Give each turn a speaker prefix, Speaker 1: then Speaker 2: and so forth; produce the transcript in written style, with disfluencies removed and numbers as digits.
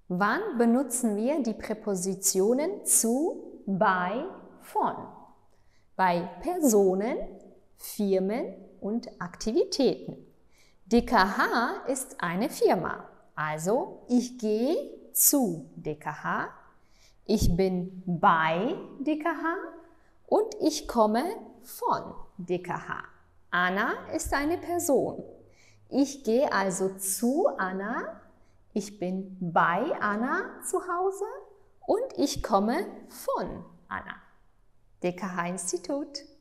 Speaker 1: Wann benutzen wir die Präpositionen zu, bei, von? Bei Personen, Firmen und Aktivitäten. DKH ist eine Firma, also ich gehe zu DKH, ich bin bei DKH und ich komme von DKH. Anna ist eine Person. Ich gehe also zu Anna, ich bin bei Anna zu Hause und ich komme von Anna. DKH Institut.